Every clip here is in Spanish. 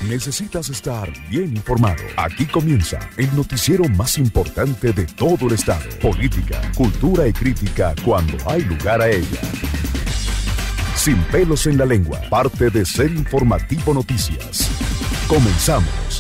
Necesitas estar bien informado. Aquí comienza el noticiero más importante de todo el estado. Política, cultura y crítica cuando hay lugar a ella. Sin pelos en la lengua, parte de Ser Informativo Noticias. Comenzamos.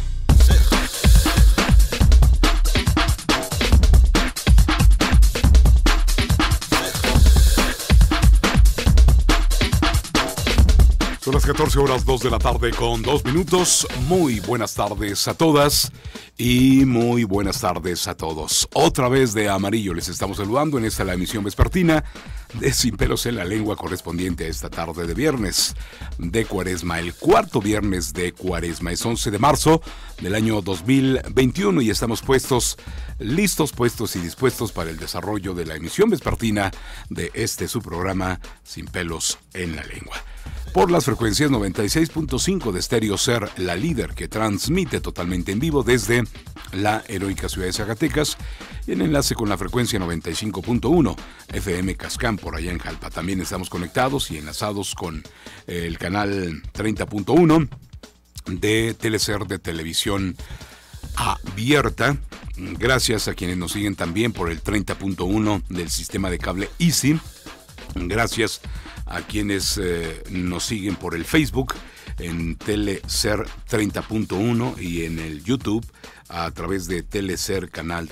Son las 14 horas 2 de la tarde con 2 minutos. Muy buenas tardes a todas y muy buenas tardes a todos. Otra vez de amarillo les estamos saludando en esta la emisión vespertina de Sin Pelos en la Lengua, correspondiente a esta tarde de viernes de Cuaresma. El cuarto viernes de Cuaresma es 11 de marzo del año 2021 y estamos listos y dispuestos para el desarrollo de la emisión vespertina de su programa Sin Pelos en la Lengua. Por las frecuencias 96.5 de Stereo Ser, la líder que transmite totalmente en vivo desde la heroica ciudad de Zacatecas, y en enlace con la frecuencia 95.1 FM Cascán por allá en Jalpa. También estamos conectados y enlazados con el canal 30.1 de Teleser de televisión abierta. Gracias a quienes nos siguen también por el 30.1 del sistema de cable Easy. Gracias a quienes nos siguen por el Facebook en Teleser 30.1 y en el YouTube a través de Teleser Canal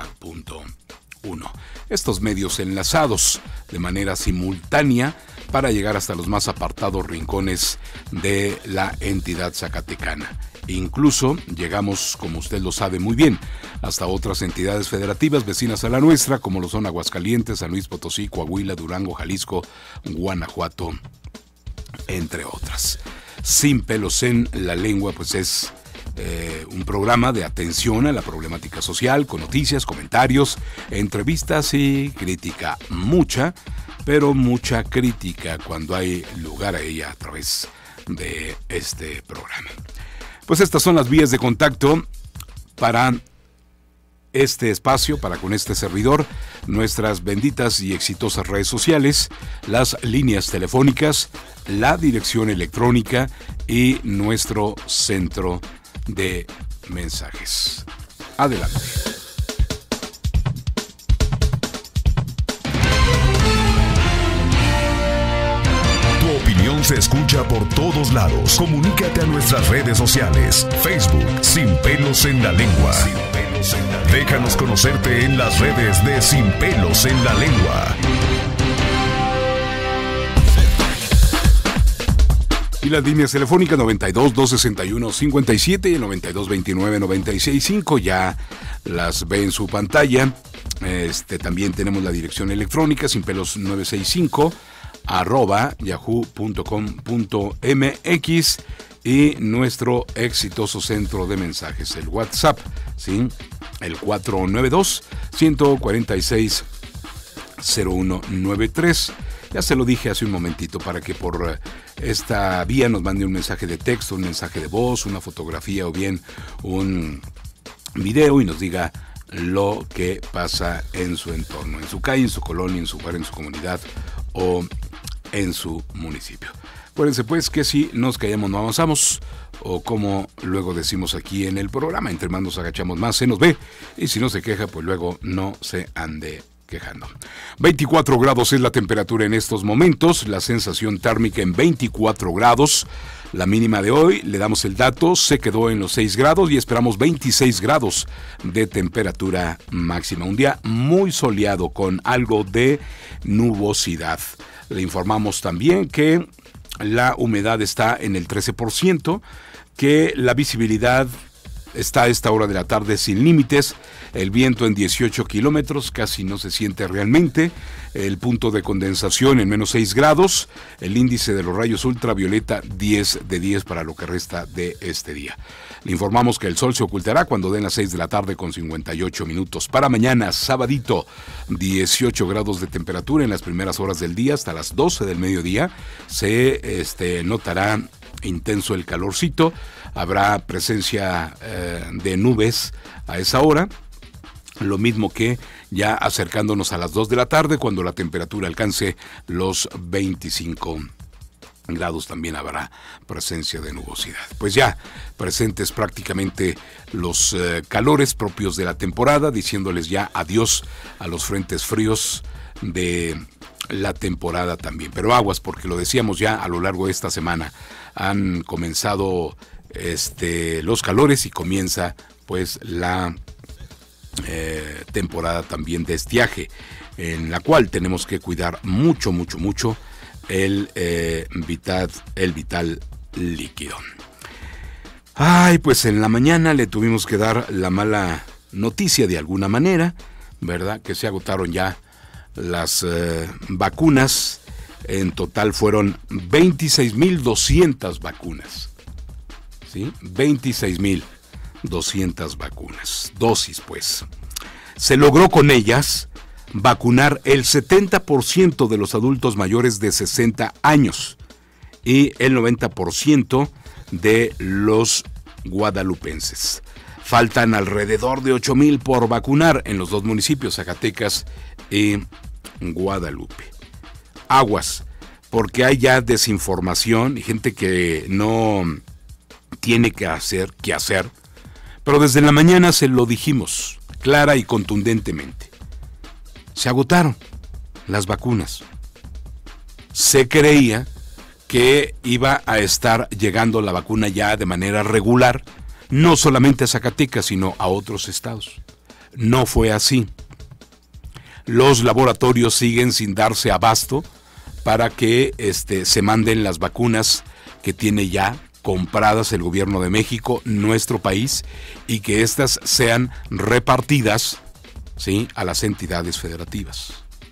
30.1. Estos medios enlazados de manera simultánea para llegar hasta los más apartados rincones de la entidad zacatecana. Incluso llegamos, como usted lo sabe muy bien, hasta otras entidades federativas vecinas a la nuestra, como lo son Aguascalientes, San Luis Potosí, Coahuila, Durango, Jalisco, Guanajuato, entre otras. Sin Pelos en la Lengua, pues es un programa de atención a la problemática social, con noticias, comentarios, entrevistas y crítica. Mucha, pero mucha crítica cuando hay lugar a ella a través de este programa. Pues estas son las vías de contacto para este espacio, para con este servidor, nuestras benditas y exitosas redes sociales, las líneas telefónicas, la dirección electrónica y nuestro centro de mensajes. Adelante. Se escucha por todos lados. Comunícate a nuestras redes sociales. Facebook, Sin Pelos en la Lengua. Déjanos conocerte en las redes de Sin Pelos en la Lengua. Y las líneas telefónicas 92 261 57 y el 92 29 96 5 ya las ve en su pantalla. También tenemos la dirección electrónica sinpelos965 @yahoo.com.mx y nuestro exitoso centro de mensajes, el WhatsApp, ¿sí? El 492-146-0193. Ya se lo dije hace un momentito, para que por esta vía nos mande un mensaje de texto, un mensaje de voz, una fotografía o bien un video y nos diga lo que pasa en su entorno, en su calle, en su colonia, en su hogar, en su comunidad o en su municipio. Acuérdense pues que si nos callamos no avanzamos, o como luego decimos aquí en el programa, entre más nos agachamos más se nos ve, y si no se queja pues luego no se ande quejando. 24 grados es la temperatura en estos momentos, la sensación térmica en 24 grados, la mínima de hoy, le damos el dato, se quedó en los 6 grados y esperamos 26 grados de temperatura máxima. Un día muy soleado con algo de nubosidad. Le informamos también que la humedad está en el 13%, que la visibilidad está a esta hora de la tarde sin límites, el viento en 18 kilómetros, casi no se siente realmente, el punto de condensación en menos 6 grados, el índice de los rayos ultravioleta 10 de 10 para lo que resta de este día. Le informamos que el sol se ocultará cuando den las 6 de la tarde con 58 minutos. Para mañana, sabadito, 18 grados de temperatura en las primeras horas del día hasta las 12 del mediodía. Se notará intenso el calorcito, habrá presencia de nubes a esa hora, lo mismo que ya acercándonos a las 2 de la tarde cuando la temperatura alcance los 25 grados también habrá presencia de nubosidad. Pues ya presentes prácticamente los calores propios de la temporada, diciéndoles ya adiós a los frentes fríos de la temporada también. Pero aguas, porque lo decíamos ya a lo largo de esta semana, han comenzado los calores y comienza pues la temporada también de estiaje, en la cual tenemos que cuidar mucho el vital líquido. Ay, pues en la mañana le tuvimos que dar la mala noticia de alguna manera, ¿verdad? Que se agotaron ya las vacunas. En total fueron 26,200 vacunas. ¿Sí? 26,200 vacunas. Dosis, pues. Se logró con ellas vacunar el 70% de los adultos mayores de 60 años y el 90% de los guadalupenses. Faltan alrededor de 8,000 por vacunar en los dos municipios, Zacatecas y Guadalupe. Aguas, porque hay ya desinformación y gente que no tiene que hacer, pero desde la mañana se lo dijimos, clara y contundentemente. Se agotaron las vacunas. Se creía que iba a estar llegando la vacuna ya de manera regular, no solamente a Zacatecas, sino a otros estados. No fue así. Los laboratorios siguen sin darse abasto para que se manden las vacunas que tiene ya compradas el gobierno de México, nuestro país, y que éstas sean repartidas, ¿sí?, a las entidades federativas.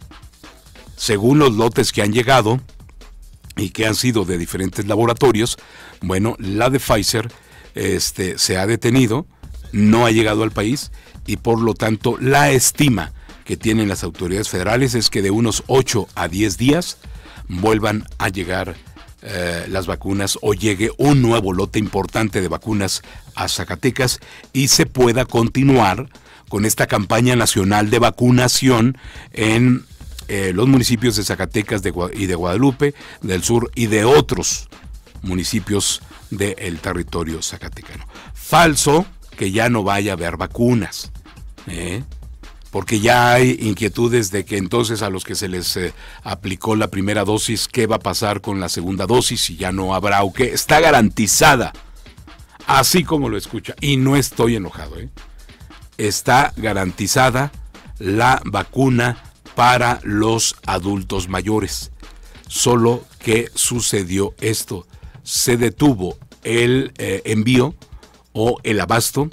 Según los lotes que han llegado y que han sido de diferentes laboratorios, bueno, la de Pfizer se ha detenido, no ha llegado al país y por lo tanto la estima que tienen las autoridades federales es que de unos 8 a 10 días vuelvan a llegar las vacunas o llegue un nuevo lote importante de vacunas a Zacatecas y se pueda continuar con esta campaña nacional de vacunación en los municipios de Zacatecas y de Guadalupe, del sur y de otros municipios del territorio zacatecano. Falso que ya no vaya a haber vacunas, porque ya hay inquietudes de que entonces a los que se les aplicó la primera dosis, ¿qué va a pasar con la segunda dosis? Si ya no habrá o qué. Está garantizada, así como lo escucha, y no estoy enojado, está garantizada la vacuna para los adultos mayores. Solo que sucedió esto, se detuvo el envío o el abasto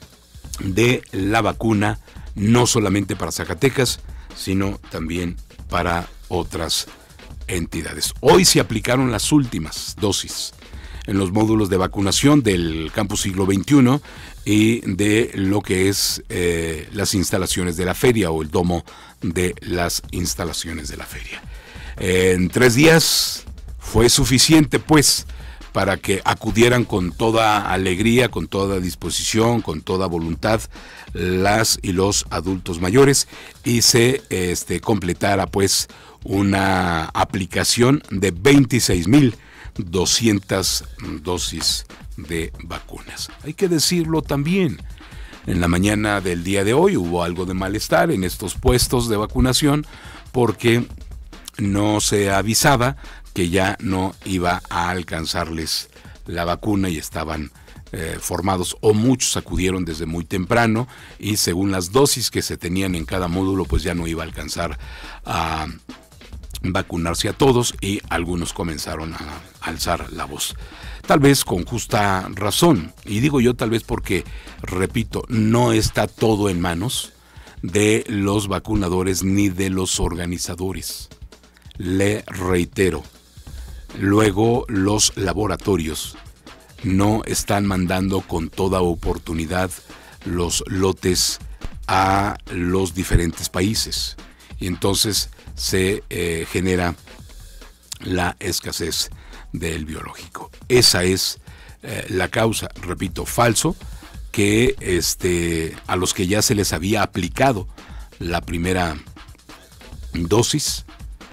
de la vacuna, no solamente para Zacatecas, sino también para otras entidades. Hoy se aplicaron las últimas dosis en los módulos de vacunación del Campus Siglo XXI y de lo que es las instalaciones de la feria o el domo de las instalaciones de la feria. En 3 días fue suficiente, pues, para que acudieran con toda alegría, con toda disposición, con toda voluntad las y los adultos mayores y se completara pues una aplicación de 26,200 dosis de vacunas. Hay que decirlo también, en la mañana del día de hoy hubo algo de malestar en estos puestos de vacunación porque no se avisaba que ya no iba a alcanzarles la vacuna y estaban formados, o muchos acudieron desde muy temprano y según las dosis que se tenían en cada módulo pues ya no iba a alcanzar a vacunarse a todos y algunos comenzaron a alzar la voz. Tal vez con justa razón, y digo yo tal vez porque, repito, no está todo en manos de los vacunadores ni de los organizadores. Le reitero, luego los laboratorios no están mandando con toda oportunidad los lotes a los diferentes países y entonces se genera la escasez del biológico. Esa es la causa, repito, falso, que a los que ya se les había aplicado la primera dosis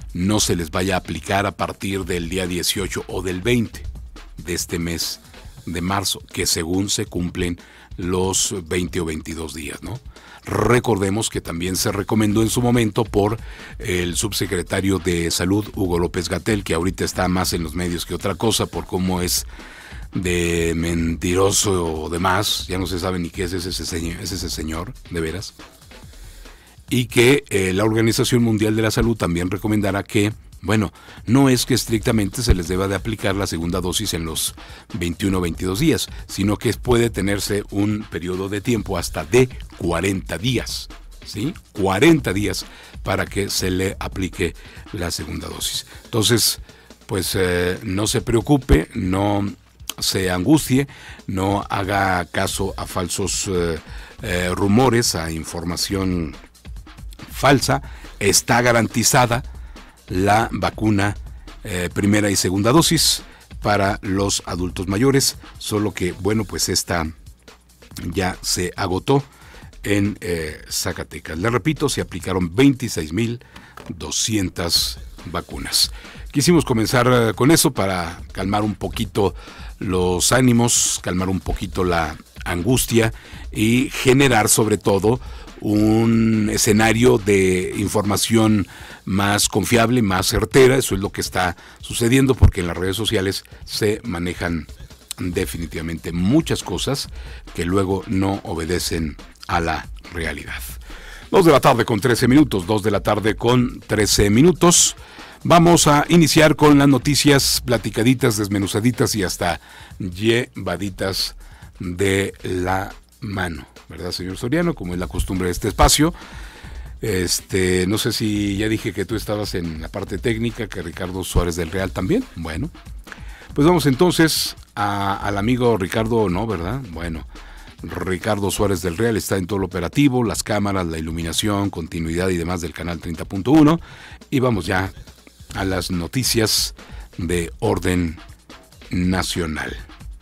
no se les vaya a aplicar a partir del día 18 o del 20 de este mes de marzo, que según se cumplen los 20 o 22 días, ¿no? Recordemos que también se recomendó en su momento por el subsecretario de Salud, Hugo López-Gatell, que ahorita está más en los medios que otra cosa por cómo es de mentiroso o demás, ya no se sabe ni qué es ese señor, de veras. Y que la Organización Mundial de la Salud también recomendará que, bueno, no es que estrictamente se les deba de aplicar la segunda dosis en los 21 o 22 días, sino que puede tenerse un periodo de tiempo hasta de 40 días, ¿sí? 40 días para que se le aplique la segunda dosis. Entonces, pues no se preocupe, no se angustie, no haga caso a falsos rumores, a información falsa. Está garantizada la vacuna primera y segunda dosis para los adultos mayores, solo que, bueno, pues esta ya se agotó en Zacatecas. Le repito, se aplicaron 26,200 vacunas. Quisimos comenzar con eso para calmar un poquito los ánimos, calmar un poquito la angustia y generar sobre todo un escenario de información más confiable, más certera. Eso es lo que está sucediendo, porque en las redes sociales se manejan definitivamente muchas cosas que luego no obedecen a la realidad. 2 de la tarde con 13 minutos, 2 de la tarde con 13 minutos. Vamos a iniciar con las noticias platicaditas, desmenuzaditas y hasta llevaditas de la mano, ¿verdad, señor Soriano? Como es la costumbre de este espacio. No sé si ya dije que tú estabas en la parte técnica, que Ricardo Suárez del Real también. Bueno, pues vamos entonces al amigo Ricardo, ¿no, verdad? Bueno, Ricardo Suárez del Real está en todo lo operativo, las cámaras, la iluminación, continuidad y demás del canal 30.1. Y vamos ya a las noticias de orden nacional.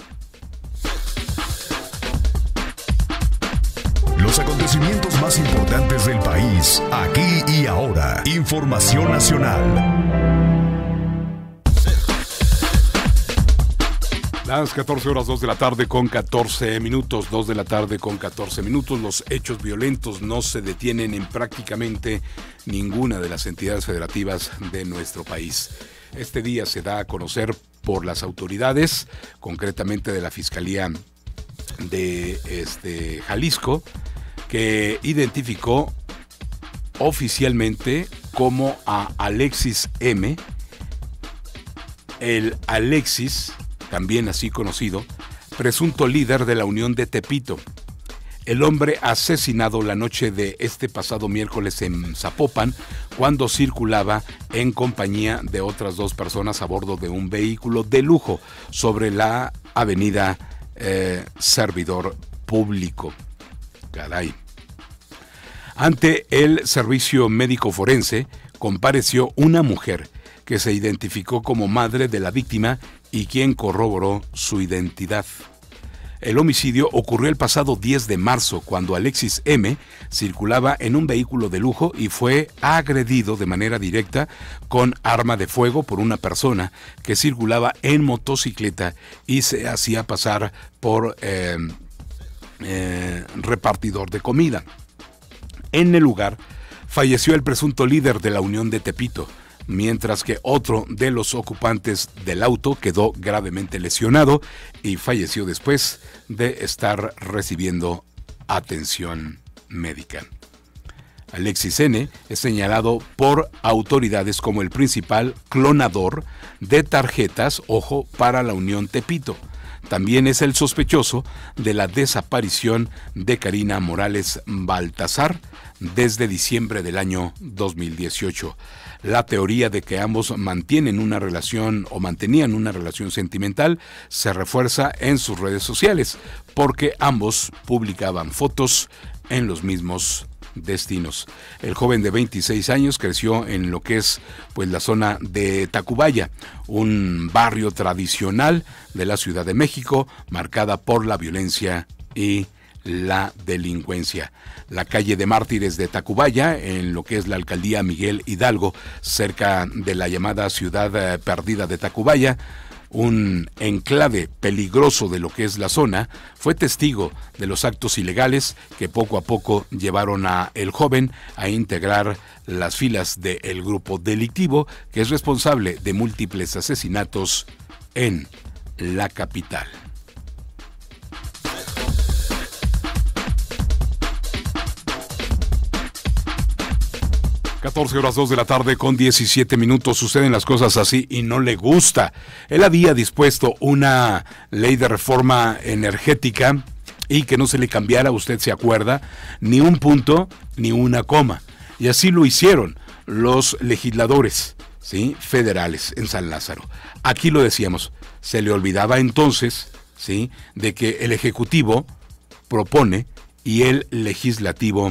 Los acontecimientos más importantes del país, aquí y ahora. Información nacional. Las 14 horas, 2 de la tarde con 14 minutos, 2 de la tarde con 14 minutos. Los hechos violentos no se detienen en prácticamente ninguna de las entidades federativas de nuestro país. Este día se da a conocer por las autoridades, concretamente de la Fiscalía de Jalisco, que identificó oficialmente como a Alexis M., el Alexis, también así conocido, presunto líder de la Unión de Tepito. El hombre asesinado la noche de este pasado miércoles en Zapopan, cuando circulaba en compañía de otras 2 personas a bordo de un vehículo de lujo sobre la avenida Servidor Público. Caray. Ante el servicio médico forense compareció una mujer que se identificó como madre de la víctima y quien corroboró su identidad. El homicidio ocurrió el pasado 10 de marzo, cuando Alexis M. circulaba en un vehículo de lujo y fue agredido de manera directa con arma de fuego por una persona que circulaba en motocicleta y se hacía pasar por repartidor de comida. En el lugar falleció el presunto líder de la Unión de Tepito, mientras que otro de los ocupantes del auto quedó gravemente lesionado y falleció después de estar recibiendo atención médica. Alexis N. es señalado por autoridades como el principal clonador de tarjetas, ojo, para la Unión Tepito. También es el sospechoso de la desaparición de Karina Morales Baltazar desde diciembre del año 2018. La teoría de que ambos mantenían una relación sentimental se refuerza en sus redes sociales, porque ambos publicaban fotos en los mismos destinos. El joven de 26 años creció en lo que es la zona de Tacubaya, un barrio tradicional de la Ciudad de México, marcada por la violencia y la delincuencia. La calle de Mártires de Tacubaya, en lo que es la alcaldía Miguel Hidalgo, cerca de la llamada ciudad perdida de Tacubaya, un enclave peligroso de lo que es la zona, fue testigo de los actos ilegales que poco a poco llevaron a el joven a integrar las filas del grupo delictivo que es responsable de múltiples asesinatos en la capital. 14:02 de la tarde con 17 minutos. Suceden las cosas así y no le gusta. Él había dispuesto una ley de reforma energética y que no se le cambiara, usted se acuerda, ni un punto ni una coma. Y así lo hicieron los legisladores, ¿sí?, federales en San Lázaro. Aquí lo decíamos, se le olvidaba entonces, ¿sí?, de que el Ejecutivo propone y el Legislativo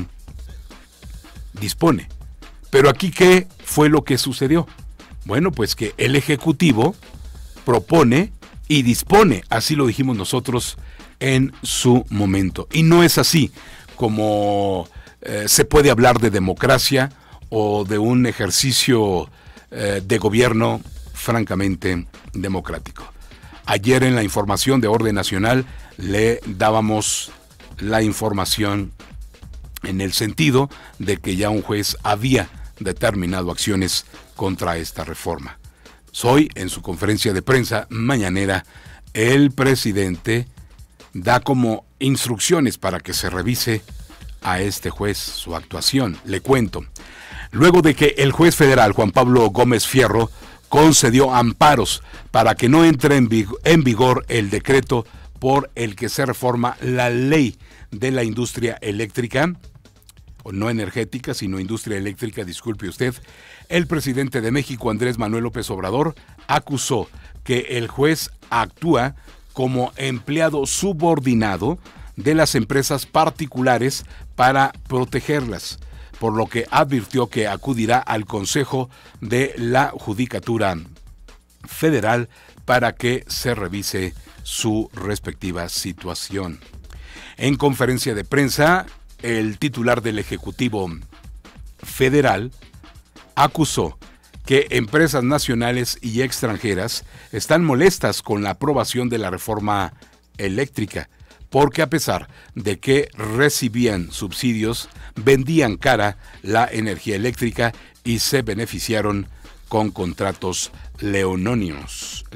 dispone. Pero aquí, ¿qué fue lo que sucedió? Bueno, pues que el Ejecutivo propone y dispone, así lo dijimos nosotros en su momento. Y no es así como se puede hablar de democracia o de un ejercicio de gobierno francamente democrático. Ayer en la información de orden nacional le dábamos la información en el sentido de que ya un juez había determinado acciones contra esta reforma. Hoy, en su conferencia de prensa mañanera, el presidente da como instrucciones para que se revise a este juez su actuación. Le cuento. Luego de que el juez federal Juan Pablo Gómez Fierro concedió amparos para que no entre en vigor el decreto por el que se reforma la ley de la industria eléctrica, o no energética, sino industria eléctrica, disculpe usted, el presidente de México, Andrés Manuel López Obrador, acusó que el juez actúa como empleado subordinado de las empresas particulares para protegerlas, por lo que advirtió que acudirá al Consejo de la Judicatura Federal para que se revise su respectiva situación. En conferencia de prensa, el titular del Ejecutivo Federal acusó que empresas nacionales y extranjeras están molestas con la aprobación de la reforma eléctrica, porque a pesar de que recibían subsidios, vendían cara la energía eléctrica y se beneficiaron con contratos leonónimos.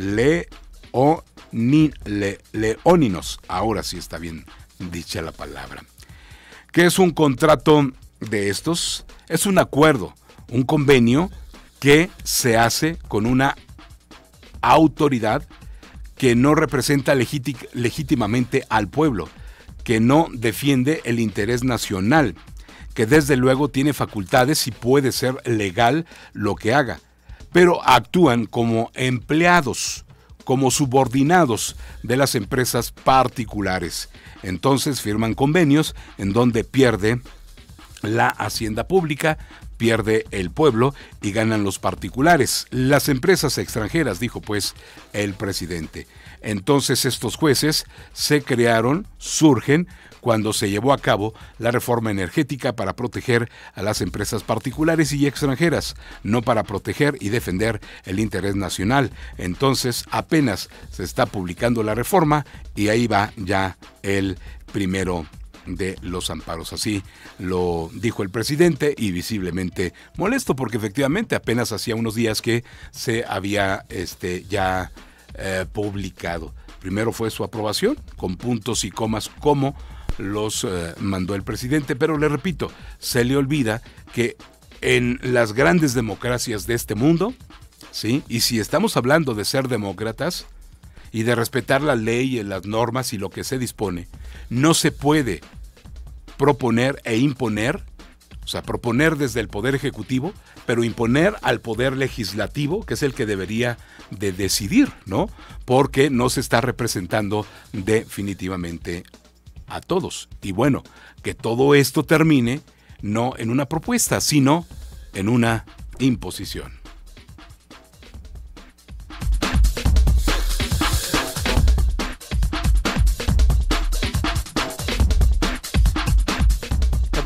Leóninos, ahora sí está bien dicha la palabra. ¿Qué es un contrato de estos? Es un acuerdo, un convenio que se hace con una autoridad que no representa legítimamente al pueblo, que no defiende el interés nacional, que desde luego tiene facultades y puede ser legal lo que haga, pero actúan como empleados, como subordinados de las empresas particulares. Entonces firman convenios en donde pierde la hacienda pública, pierde el pueblo y ganan los particulares, las empresas extranjeras, dijo pues el presidente. Entonces estos jueces surgen cuando se llevó a cabo la reforma energética para proteger a las empresas particulares y extranjeras, no para proteger y defender el interés nacional. Entonces apenas se está publicando la reforma y ahí va ya el primero de los amparos. Así lo dijo el presidente y visiblemente molesto porque efectivamente apenas hacía unos días que se había ya publicado. Primero fue su aprobación con puntos y comas como los mandó el presidente, pero le repito, se le olvida que en las grandes democracias de este mundo, ¿sí?, y si estamos hablando de ser demócratas y de respetar la ley y las normas y lo que se dispone, no se puede proponer e imponer, o sea, proponer desde el Poder Ejecutivo, pero imponer al Poder Legislativo, que es el que debería de decidir, ¿no? Porque no se está representando definitivamente a todos. Y bueno, que todo esto termine no en una propuesta, sino en una imposición.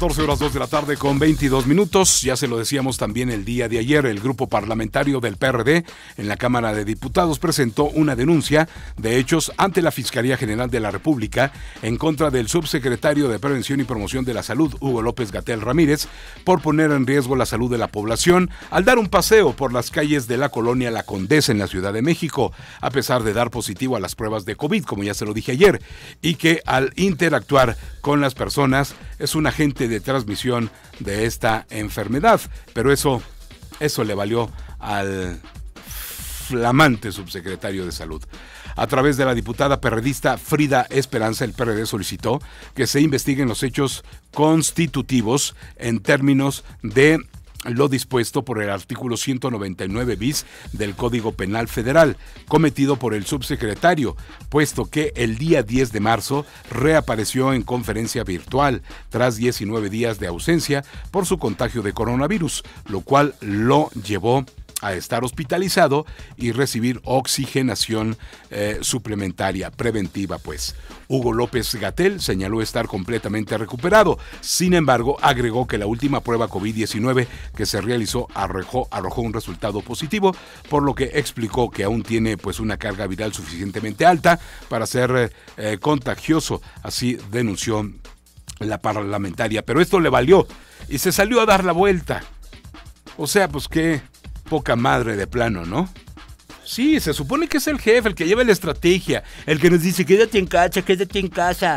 14 horas 2 de la tarde con 22 minutos. Ya se lo decíamos también el día de ayer, el grupo parlamentario del PRD en la Cámara de Diputados presentó una denuncia de hechos ante la Fiscalía General de la República en contra del subsecretario de Prevención y Promoción de la Salud, Hugo López-Gatell Ramírez, por poner en riesgo la salud de la población al dar un paseo por las calles de la colonia La Condesa en la Ciudad de México, a pesar de dar positivo a las pruebas de COVID, como ya se lo dije ayer, y que al interactuar con las personas es un agente de transmisión de esta enfermedad. Pero eso le valió al flamante subsecretario de Salud. A través de la diputada perredista Frida Esperanza, el PRD solicitó que se investiguen los hechos constitutivos en términos de lo dispuesto por el artículo 199 bis del Código Penal Federal, cometido por el subsecretario, puesto que el día 10 de marzo reapareció en conferencia virtual tras 19 días de ausencia por su contagio de coronavirus, lo cual lo llevó a estar hospitalizado y recibir oxigenación suplementaria, preventiva pues. Hugo López-Gatell señaló estar completamente recuperado. Sin embargo, agregó que la última prueba COVID-19 que se realizó arrojó un resultado positivo, por lo que explicó que aún tiene pues una carga viral suficientemente alta para ser contagioso. Así denunció la parlamentaria. Pero esto le valió y se salió a dar la vuelta. O sea, pues qué poca madre de plano, ¿no? Sí, se supone que es el jefe, el que lleva la estrategia, el que nos dice, quédate en casa.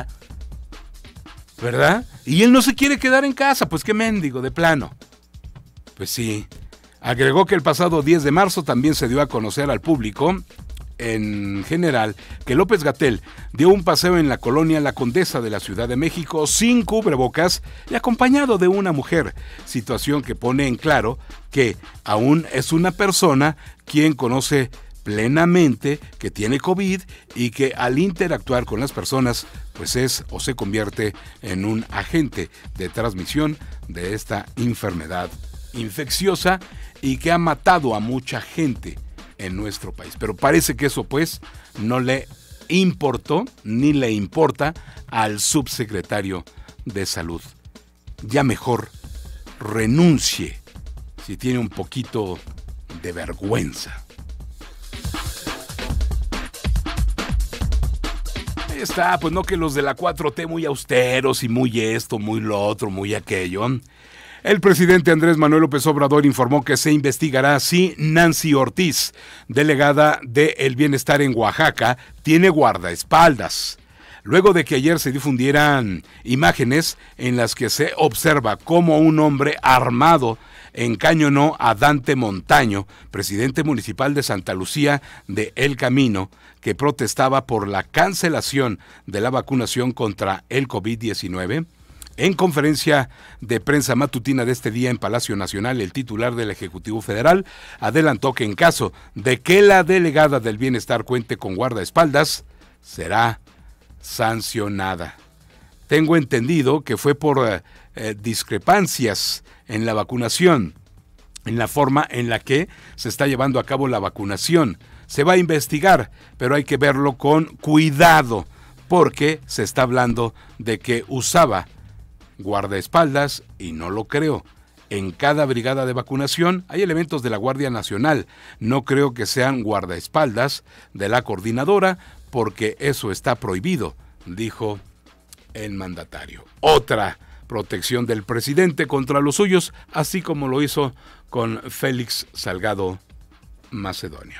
¿Verdad? Y él no se quiere quedar en casa, pues qué mendigo, de plano. Pues sí. Agregó que el pasado 10 de marzo también se dio a conocer al público, en general, que López-Gatell dio un paseo en la colonia La Condesa de la Ciudad de México sin cubrebocas y acompañado de una mujer, situación que pone en claro que aún es una persona quien conoce plenamente que tiene COVID y que al interactuar con las personas pues es o se convierte en un agente de transmisión de esta enfermedad infecciosa y que ha matado a mucha gente en nuestro país. Pero parece que eso pues no le importó ni le importa al subsecretario de Salud. Ya mejor renuncie si tiene un poquito de vergüenza. Ahí está, pues no que los de la 4T muy austeros y muy esto, muy lo otro, muy aquello. El presidente Andrés Manuel López Obrador informó que se investigará si Nancy Ortiz, delegada de El Bienestar en Oaxaca, tiene guardaespaldas. Luego de que ayer se difundieran imágenes en las que se observa cómo un hombre armado encañonó a Dante Montaño, presidente municipal de Santa Lucía de El Camino, que protestaba por la cancelación de la vacunación contra el COVID-19, en conferencia de prensa matutina de este día en Palacio Nacional, el titular del Ejecutivo Federal adelantó que en caso de que la delegada del Bienestar cuente con guardaespaldas, será sancionada. Tengo entendido que fue por discrepancias en la vacunación, en la forma en la que se está llevando a cabo la vacunación. Se va a investigar, pero hay que verlo con cuidado, porque se está hablando de que usaba guardaespaldas y no lo creo. En cada brigada de vacunación hay elementos de la Guardia Nacional. No creo que sean guardaespaldas de la coordinadora porque eso está prohibido, dijo el mandatario. Otra protección del presidente contra los suyos, así como lo hizo con Félix Salgado Macedonio.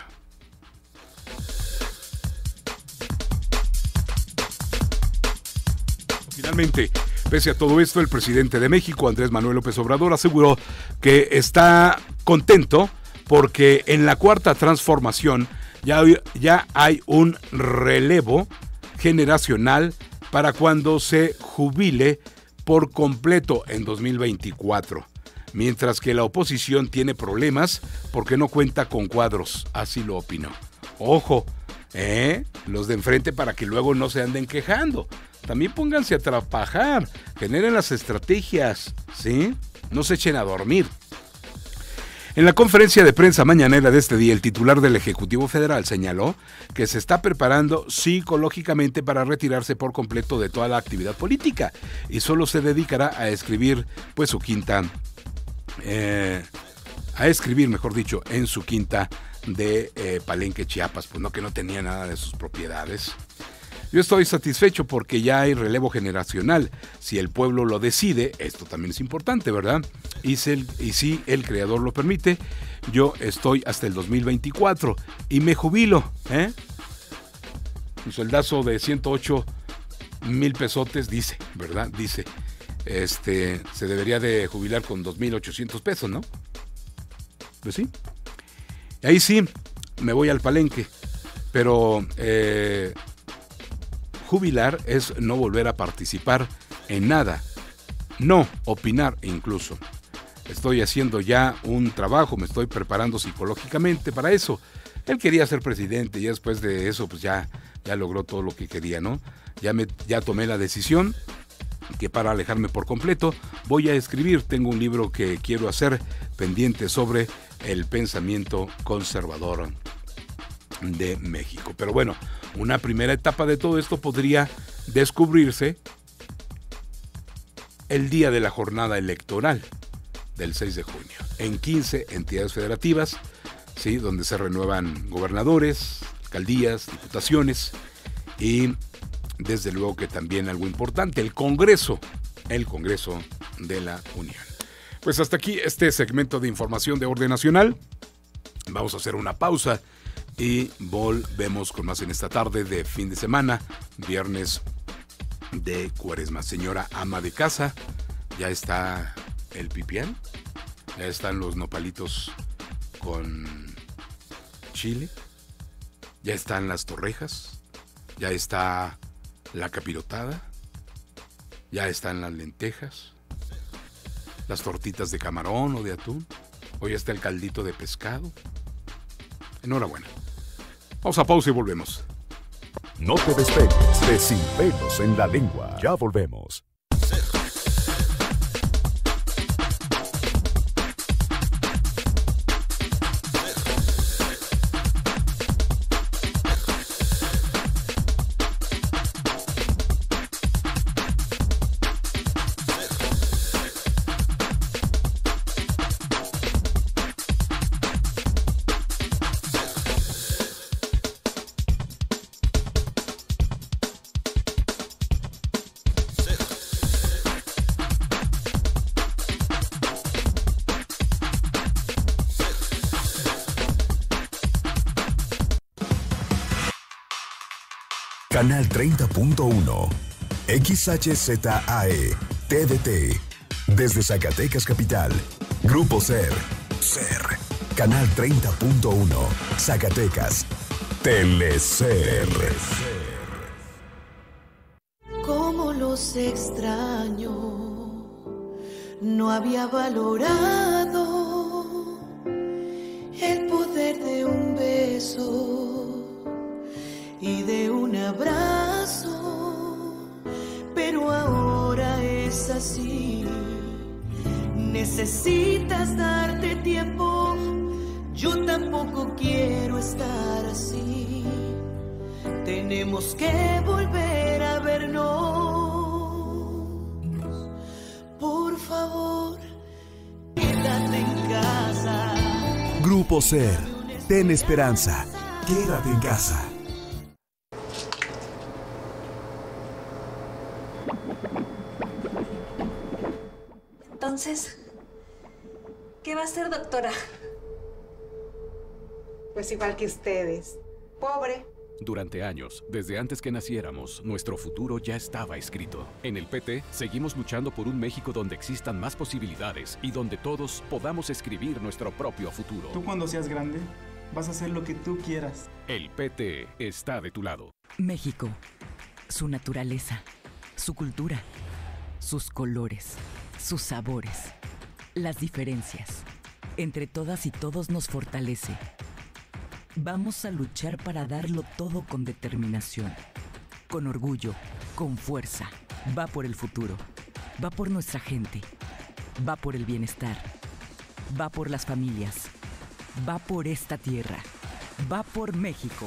Finalmente, pese a todo esto, el presidente de México, Andrés Manuel López Obrador, aseguró que está contento porque en la cuarta transformación ya hay un relevo generacional para cuando se jubile por completo en 2024, mientras que la oposición tiene problemas porque no cuenta con cuadros, así lo opinó. Ojo, los de enfrente para que luego no se anden quejando. También pónganse a trabajar, generen las estrategias, ¿sí? No se echen a dormir. En la conferencia de prensa mañanera de este día, el titular del Ejecutivo Federal señaló que se está preparando psicológicamente para retirarse por completo de toda la actividad política y solo se dedicará a escribir pues su quinta, en su quinta de Palenque, Chiapas, pues no, que no tenía nada de sus propiedades. Yo estoy satisfecho porque ya hay relevo generacional. Si el pueblo lo decide, esto también es importante, ¿verdad? Y si el creador lo permite, yo estoy hasta el 2024 y me jubilo, Un sueldazo de 108,000 pesotes, dice, ¿verdad? Dice, se debería de jubilar con 2,800 pesos, ¿no? Pues sí. Ahí sí, me voy al Palenque, pero jubilar es no volver a participar en nada, no opinar incluso. Estoy haciendo ya un trabajo, me estoy preparando psicológicamente para eso. Él quería ser presidente y después de eso pues ya logró todo lo que quería, ¿no? Ya tomé la decisión que para alejarme por completo voy a escribir. Tengo un libro que quiero hacer pendiente sobre el pensamiento conservador de México. Pero bueno, una primera etapa de todo esto podría descubrirse el día de la jornada electoral del 6 de junio, en 15 entidades federativas, ¿sí? Donde se renuevan gobernadores, alcaldías, diputaciones y desde luego que también algo importante, el Congreso de la Unión. Pues hasta aquí este segmento de información de orden nacional. Vamos a hacer una pausa y volvemos con más en esta tarde de fin de semana, viernes de Cuaresma. Señora ama de casa, ya está el pipián, ya están los nopalitos con chile, ya están las torrejas, ya está la capirotada, ya están las lentejas, las tortitas de camarón o de atún, o ya está el caldito de pescado. Enhorabuena. Vamos a pausa y volvemos. No te despegues de Sin Pelos en la Lengua. Ya volvemos. Canal 30.1 XHZAE TDT desde Zacatecas Capital. Grupo SER. Canal 30.1 Zacatecas. Telecer. Cómo los extraño, no había valorado el poder de un beso y de un abrazo, pero ahora es así. Necesitas darte tiempo, yo tampoco quiero estar así. Tenemos que volver a vernos. Por favor, quédate en casa. Grupo SER. Ten esperanza. Quédate en casa. Entonces, ¿qué va a hacer, doctora? Pues igual que ustedes, pobre. Durante años, desde antes que naciéramos, nuestro futuro ya estaba escrito. En el PT, seguimos luchando por un México donde existan más posibilidades y donde todos podamos escribir nuestro propio futuro. Tú cuando seas grande, vas a hacer lo que tú quieras. El PT está de tu lado. México, su naturaleza, su cultura, sus colores, sus sabores, las diferencias. Entre todas y todos nos fortalece. Vamos a luchar para darlo todo con determinación, con orgullo, con fuerza. Va por el futuro, va por nuestra gente, va por el bienestar. Va por las familias. Va por esta tierra. Va por México.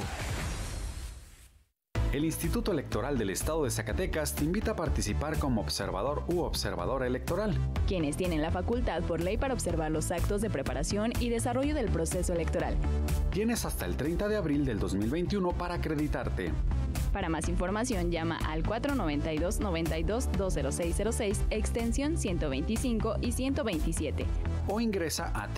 El Instituto Electoral del Estado de Zacatecas te invita a participar como observador u observadora electoral. Quienes tienen la facultad por ley para observar los actos de preparación y desarrollo del proceso electoral. Tienes hasta el 30 de abril del 2021 para acreditarte. Para más información llama al 492-92-20606, extensión 125 y 127. O ingresa a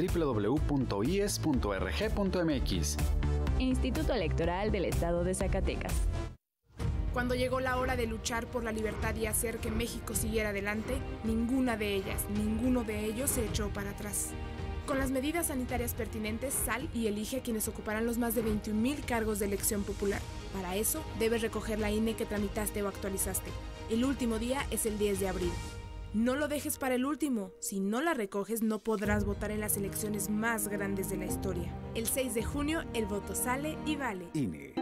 www.ies.rg.mx. Instituto Electoral del Estado de Zacatecas. Cuando llegó la hora de luchar por la libertad y hacer que México siguiera adelante, ninguna de ellas, ninguno de ellos se echó para atrás. Con las medidas sanitarias pertinentes, sal y elige a quienes ocuparán los más de 21,000 cargos de elección popular. Para eso, debes recoger la INE que tramitaste o actualizaste. El último día es el 10 de abril. No lo dejes para el último. Si no la recoges, no podrás votar en las elecciones más grandes de la historia. El 6 de junio, el voto sale y vale. INE.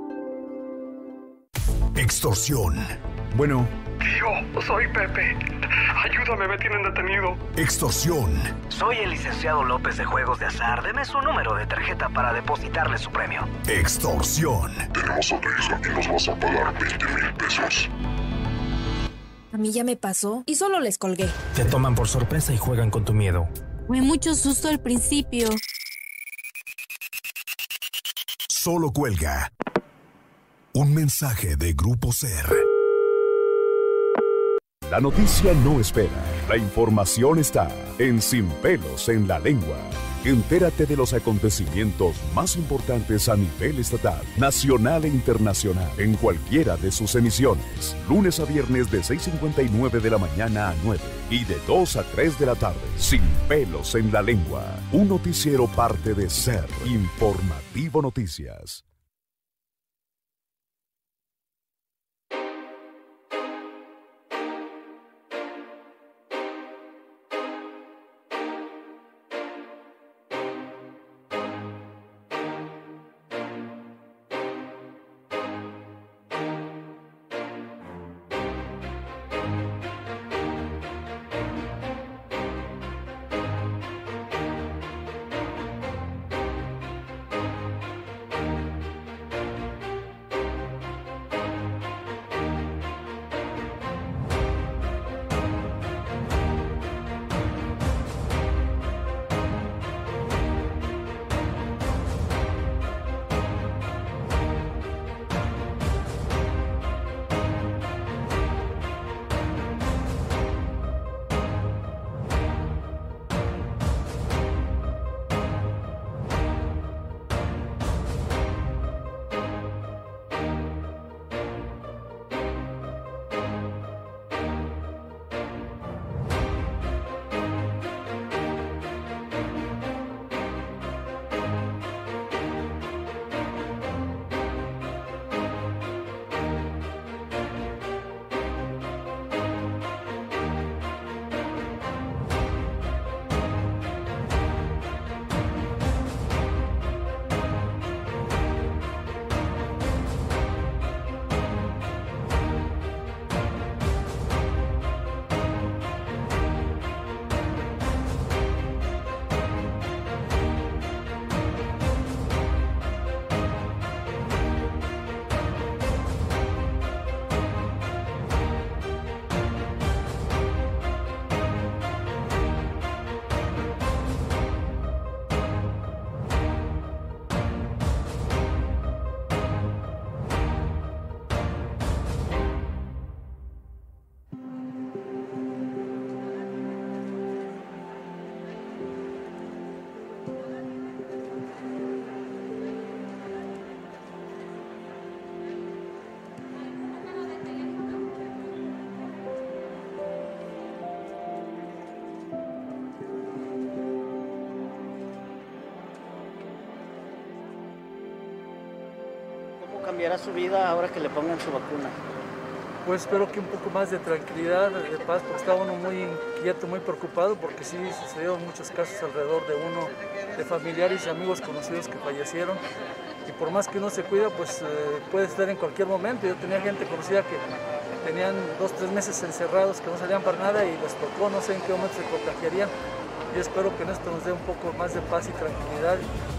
Extorsión. Bueno. Tío, soy Pepe. Ayúdame, me tienen detenido. Extorsión. Soy el licenciado López de Juegos de Azar. Deme su número de tarjeta para depositarle su premio. Extorsión. Tenemos a tu hija y nos vas a pagar 20,000 pesos. A mí ya me pasó y solo les colgué. Te toman por sorpresa y juegan con tu miedo. Fue mucho susto al principio. Solo cuelga. Un mensaje de Grupo SER. La noticia no espera. La información está en Sin Pelos en la Lengua. Entérate de los acontecimientos más importantes a nivel estatal, nacional e internacional en cualquiera de sus emisiones. Lunes a viernes de 6:59 de la mañana a 9 y de 2 a 3 de la tarde. Sin Pelos en la Lengua. Un noticiero parte de SER. Informativo Noticias. cambiará su vida ahora que le pongan su vacuna? Pues espero que un poco más de tranquilidad, de paz, porque está uno muy inquieto, muy preocupado, porque sí sucedieron muchos casos alrededor de uno, de familiares y amigos conocidos que fallecieron. Y por más que uno se cuida, pues puede estar en cualquier momento. Yo tenía gente conocida que tenían 2 o 3 meses encerrados, que no salían para nada y les tocó, no sé en qué momento se contagiarían. y espero que en esto nos dé un poco más de paz y tranquilidad.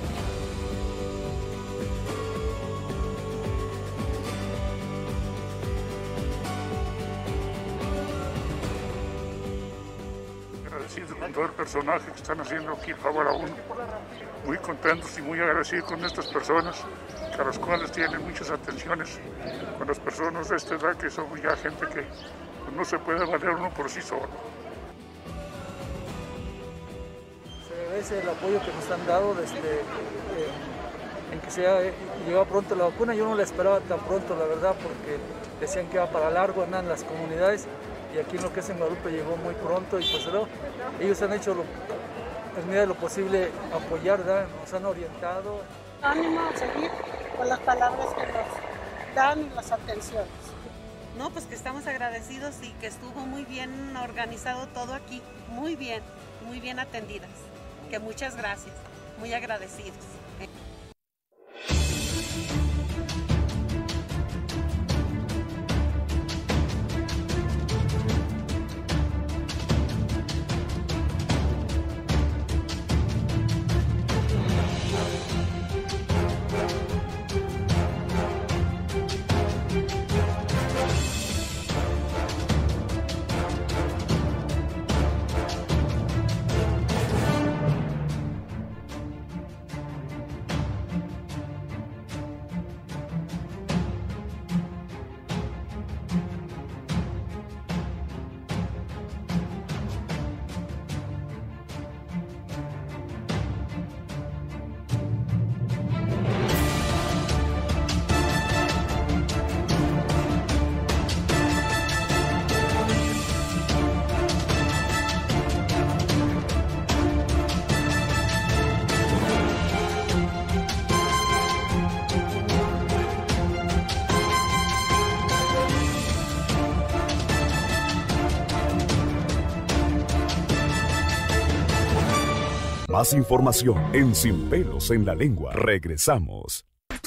Agradecido con todo el personaje que están haciendo aquí el favor a uno. Muy contentos y muy agradecidos con estas personas, a las cuales tienen muchas atenciones, con las personas de esta edad que son ya gente que no se puede valer uno por sí solo. Se agradece el apoyo que nos han dado en que se llegó pronto la vacuna. Yo no la esperaba tan pronto, la verdad, porque decían que iba para largo, andan en las comunidades, y aquí en lo que es en Guadalupe llegó muy pronto, y pues luego ellos han hecho en medida de lo posible apoyar, ¿verdad? Nos han orientado. Ánimo a seguir con las palabras que nos dan y las atenciones. No, pues que estamos agradecidos y que estuvo muy bien organizado todo aquí, muy bien atendidas. Que muchas gracias, muy agradecidos. Más información en Sin Pelos en la Lengua. Regresamos.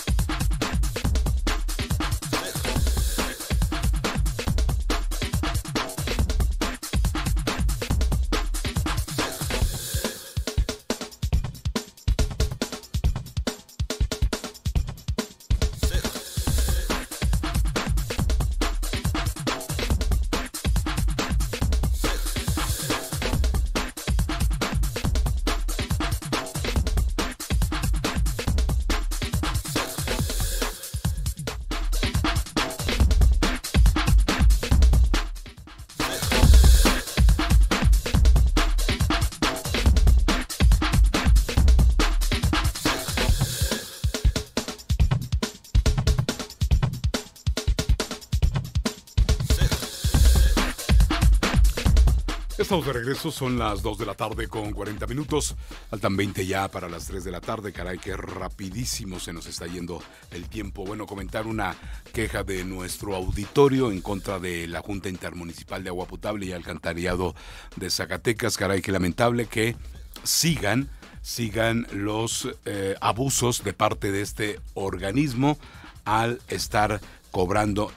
Estamos de regreso, son las 2 de la tarde con 40 minutos. Faltan 20 ya para las 3 de la tarde. Caray, qué rapidísimo se nos está yendo el tiempo. Bueno, comentar una queja de nuestro auditorio en contra de la Junta Intermunicipal de Agua Potable y Alcantarillado de Zacatecas. Caray, qué lamentable que sigan los abusos de parte de este organismo al estar cobrando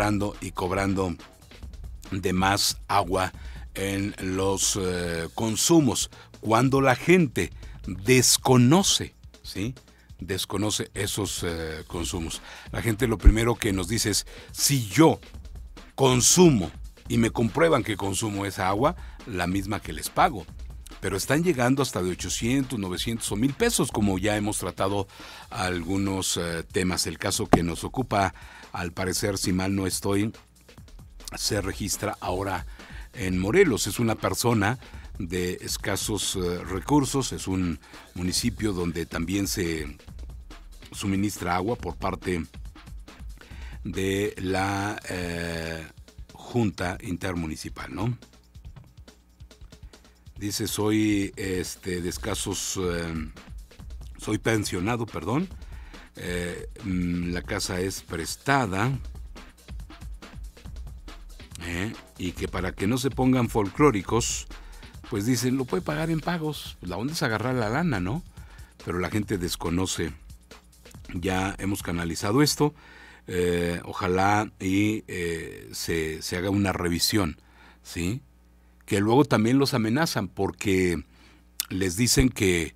de más agua en los consumos, cuando la gente desconoce, ¿sí? Desconoce esos consumos. La gente lo primero que nos dice es, si yo consumo y me comprueban que consumo esa agua, la misma que les pago. Pero están llegando hasta de 800, 900 o 1,000 pesos, como ya hemos tratado algunos temas. El caso que nos ocupa, al parecer, si mal no estoy, se registra ahora en Morelos. Es una persona de escasos recursos, es un municipio donde también se suministra agua por parte de la Junta Intermunicipal, ¿no? Dice, soy de escasos, soy pensionado, perdón, la casa es prestada, y que para que no se pongan folclóricos, pues dicen, lo puede pagar en pagos. Pues la onda es agarrar la lana, ¿no? Pero la gente desconoce. Ya hemos canalizado esto. Ojalá y se haga una revisión, ¿sí? Que luego también los amenazan, porque les dicen que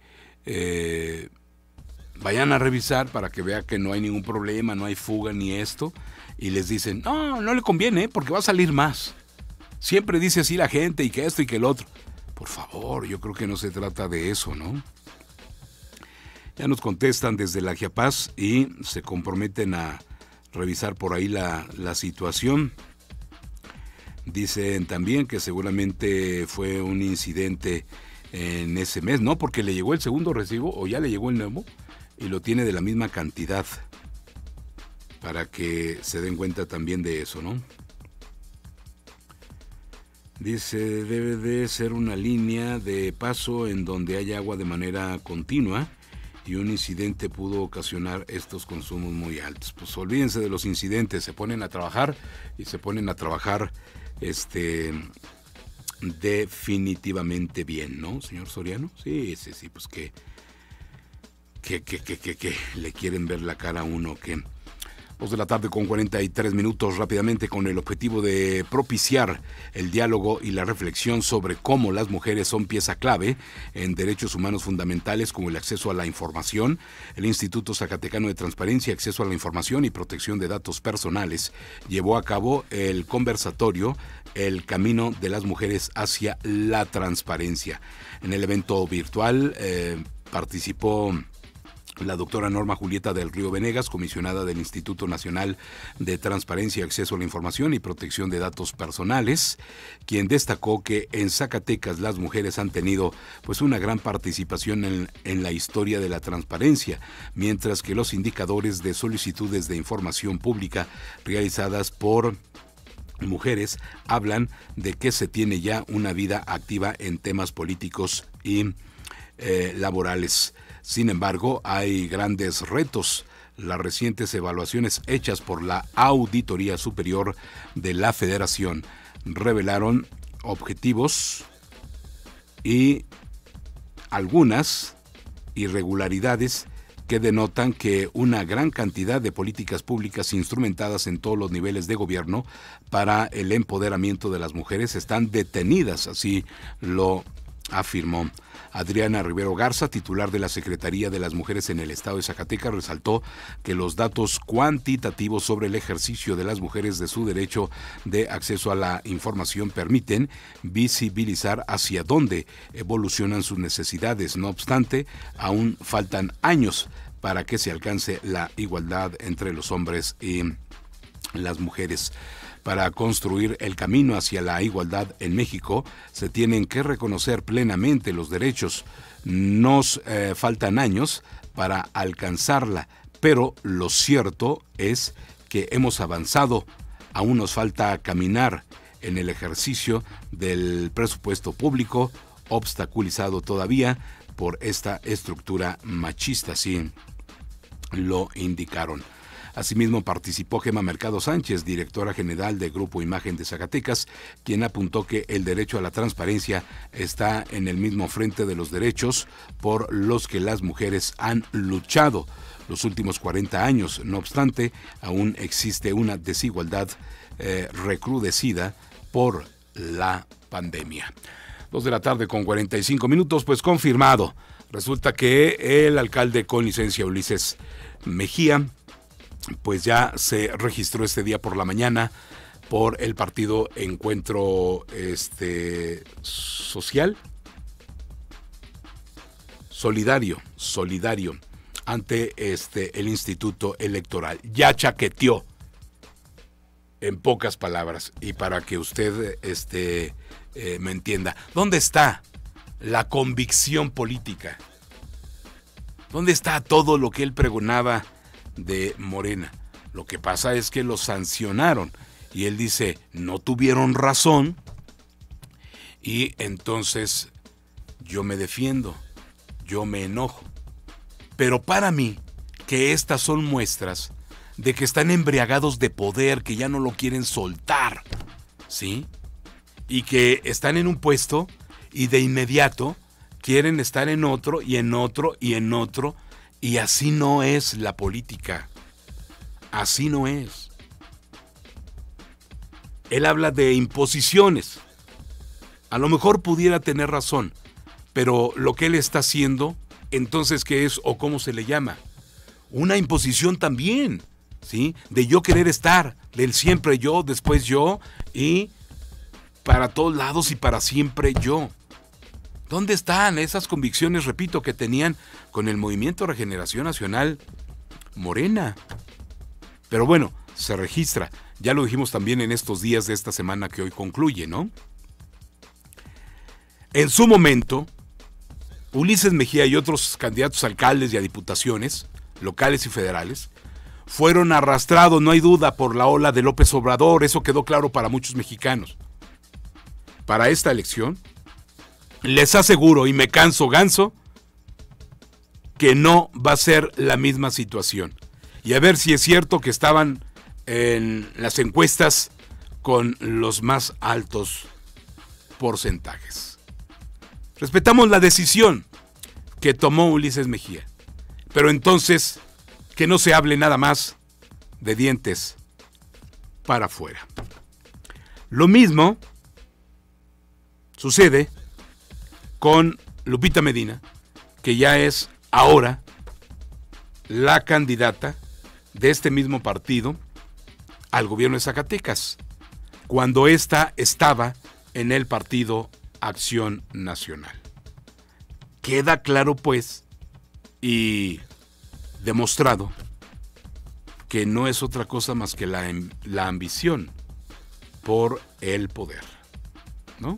vayan a revisar para que vea que no hay ningún problema, no hay fuga ni esto, y les dicen, no le conviene porque va a salir más. Siempre dice así la gente y que esto y que el otro. Por favor, yo creo que no se trata de eso, ¿no? Ya nos contestan desde la Chiapas y se comprometen a revisar por ahí la situación. Dicen también que seguramente fue un incidente en ese mes, ¿no? Porque le llegó el segundo recibo o ya le llegó el nuevo y lo tiene de la misma cantidad, para que se den cuenta también de eso, ¿no? Dice, debe de ser una línea de paso en donde haya agua de manera continua y un incidente pudo ocasionar estos consumos muy altos. Pues olvídense de los incidentes, se ponen a trabajar y se ponen a trabajar definitivamente bien, ¿no, señor Soriano? Sí, pues que le quieren ver la cara a uno, que 2 de la tarde con 43 minutos, rápidamente, con el objetivo de propiciar el diálogo y la reflexión sobre cómo las mujeres son pieza clave en derechos humanos fundamentales como el acceso a la información. El Instituto Zacatecano de Transparencia, Acceso a la Información y Protección de Datos Personales llevó a cabo el conversatorio El Camino de las Mujeres hacia la Transparencia. En el evento virtual participó la doctora Norma Julieta del Río Venegas, comisionada del Instituto Nacional de Transparencia, Acceso a la Información y Protección de Datos Personales, quien destacó que en Zacatecas las mujeres han tenido pues una gran participación en la historia de la transparencia, mientras que los indicadores de solicitudes de información pública realizadas por mujeres hablan de que se tiene ya una vida activa en temas políticos y laborales. Sin embargo, hay grandes retos. Las recientes evaluaciones hechas por la Auditoría Superior de la Federación revelaron objetivos y algunas irregularidades que denotan que una gran cantidad de políticas públicas instrumentadas en todos los niveles de gobierno para el empoderamiento de las mujeres están detenidas, así lo afirmó. Adriana Rivero Garza, titular de la Secretaría de las Mujeres en el Estado de Zacatecas, resaltó que los datos cuantitativos sobre el ejercicio de las mujeres de su derecho de acceso a la información permiten visibilizar hacia dónde evolucionan sus necesidades. No obstante, aún faltan años para que se alcance la igualdad entre los hombres y las mujeres. Para construir el camino hacia la igualdad en México, se tienen que reconocer plenamente los derechos. Nos faltan años para alcanzarla, pero lo cierto es que hemos avanzado. Aún nos falta caminar en el ejercicio del presupuesto público, obstaculizado todavía por esta estructura machista, así lo indicaron. Asimismo participó Gema Mercado Sánchez, directora general de Grupo Imagen de Zacatecas, quien apuntó que el derecho a la transparencia está en el mismo frente de los derechos por los que las mujeres han luchado los últimos 40 años. No obstante, aún existe una desigualdad recrudecida por la pandemia. 2 de la tarde con 45 minutos, pues confirmado. Resulta que el alcalde con licencia, Ulises Mejía, pues ya se registró este día por la mañana por el partido Encuentro Social, Solidario ante el Instituto Electoral. Ya chaqueteó, en pocas palabras, y para que usted me entienda. ¿Dónde está la convicción política? ¿Dónde está todo lo que él pregonaba de Morena? Lo que pasa es que lo sancionaron y él dice, no tuvieron razón, y entonces yo me defiendo, yo me enojo. Pero para mí, que estas son muestras de que están embriagados de poder, que ya no lo quieren soltar, ¿sí? Y que están en un puesto y de inmediato quieren estar en otro y en otro y en otro. Y así no es la política, así no es. Él habla de imposiciones, a lo mejor pudiera tener razón, pero lo que él está haciendo, entonces, ¿qué es o cómo se le llama? Una imposición también, ¿sí? De yo querer estar, del siempre yo, después yo, y para todos lados y para siempre yo. ¿Dónde están esas convicciones, repito, que tenían con el Movimiento Regeneración Nacional Morena? Pero bueno, se registra. Ya lo dijimos también en estos días de esta semana que hoy concluye, ¿no? En su momento, Ulises Mejía y otros candidatos a alcaldes y a diputaciones, locales y federales, fueron arrastrados, no hay duda, por la ola de López Obrador. Eso quedó claro para muchos mexicanos. Para esta elección, les aseguro, y me canso ganso, que no va a ser la misma situación. Y a ver si es cierto que estaban en las encuestas con los más altos porcentajes. Respetamos la decisión que tomó Ulises Mejía, pero entonces que no se hable nada más de dientes para afuera. Lo mismo sucede con Lupita Medina, que ya es ahora la candidata de este mismo partido al gobierno de Zacatecas, cuando ésta estaba en el partido Acción Nacional. Queda claro, pues, y demostrado, que no es otra cosa más que la ambición por el poder, ¿no?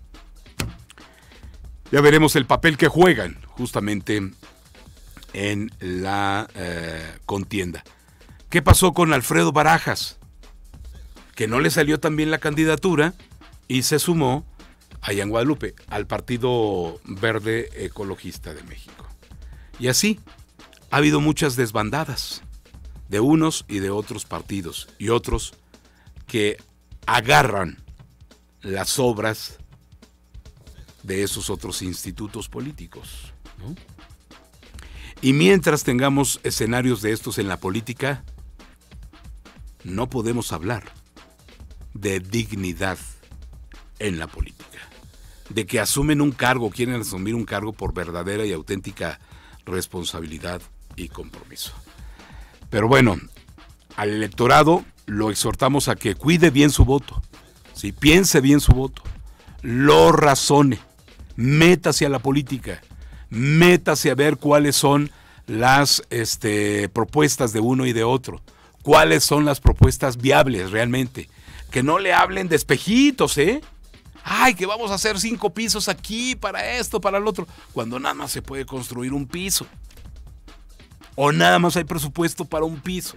Ya veremos el papel que juegan justamente en la contienda. ¿Qué pasó con Alfredo Barajas? Que no le salió tan bien la candidatura y se sumó allá en Guadalupe al Partido Verde Ecologista de México. Y así ha habido muchas desbandadas de unos y de otros partidos y otros que agarran las obras de esos otros institutos políticos, ¿no? Y mientras tengamos escenarios de estos en la política, no podemos hablar de dignidad en la política, de que asumen un cargo, quieren asumir un cargo por verdadera y auténtica responsabilidad y compromiso. Pero bueno, al electorado lo exhortamos a que cuide bien su voto, ¿sí? Piense bien su voto, lo razone, métase a la política, métase a ver cuáles son las propuestas de uno y de otro, cuáles son las propuestas viables realmente, que no le hablen de espejitos, ay, que vamos a hacer 5 pisos aquí para esto, para el otro, cuando nada más se puede construir un piso, o nada más hay presupuesto para un piso.